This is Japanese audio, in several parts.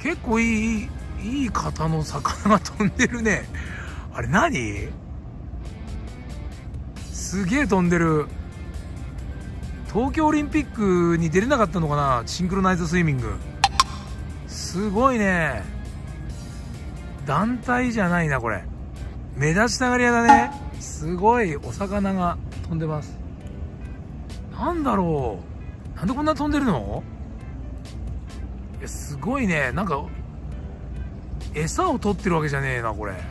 結構いい型の魚が飛んでるね。あれ何？すげえ飛んでる。東京オリンピックに出れなかったのかな、シンクロナイズスイミング。すごいね。団体じゃないなこれ。目立ちたがり屋だね。すごいお魚が飛んでます。なんだろう、なんでこんな飛んでるの？いやすごいね。なんか餌を取ってるわけじゃねえなこれ。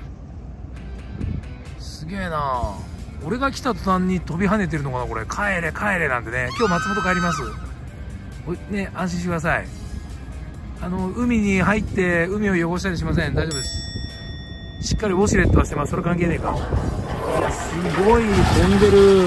すげえな。俺が来た途端に飛び跳ねてるのかなこれ。帰れ帰れなんてね。今日松本帰りますね。安心してください。海に入って海を汚したりしません。大丈夫です。しっかりウォシュレットはしてます。それ関係ねえか。いやすごい飛んでるね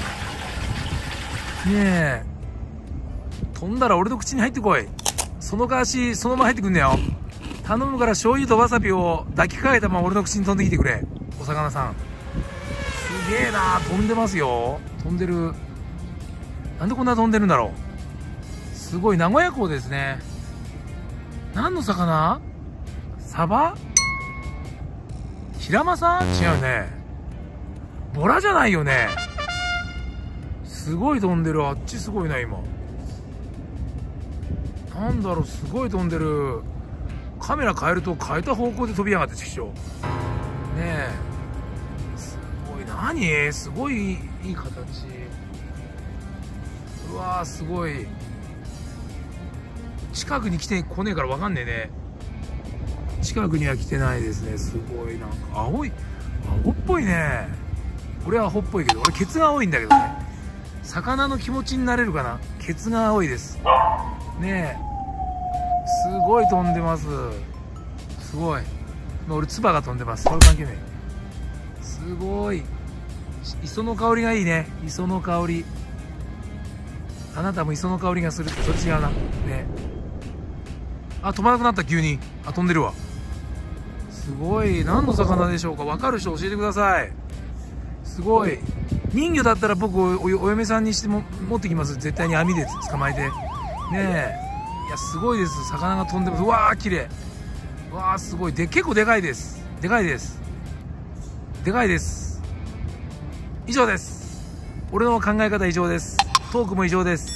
え。飛んだら俺の口に入ってこい。そのかわしそのまま入ってくんねよ。頼むから醤油とわさびを抱きかかえたまま俺の口に飛んできてくれ。お魚さんすげえな。飛んでますよ。飛んでる。なんでこんな飛んでるんだろう。すごい。名古屋港ですね。何の魚？サバ？ヒラマサ？違うね。ボラじゃないよね。すごい飛んでる。あっちすごいな今。なんだろう、すごい飛んでる。カメラ変えると変えた方向で飛びやがってちくしょう。ねえ。すごい。何？すごいいい形。うわーすごい。近くに来てこねえから分かんねえね。近くには来てないですね。すごい。なんか青っぽいね。俺は青っぽいけど、俺ケツが青いんだけどね。魚の気持ちになれるかな。ケツが青いですねえ。すごい飛んでます。すごい。俺唾が飛んでます。それ関係ない。すごい。磯の香りがいいね。磯の香り。あなたも磯の香りがするって。それ違うなね。あ、飛ばなくなった。急に。あ、飛んでるわ。すごい。何の魚でしょうか。分かる人教えてください。すごい。人魚だったら僕お嫁さんにしても持ってきます。絶対に網で捕まえてねえ。いやすごいです。魚が飛んでます。うわー綺麗。うわーすごい。結構でかいです。でかいです。でかいです。以上です。俺の考え方以上です。トークも以上です。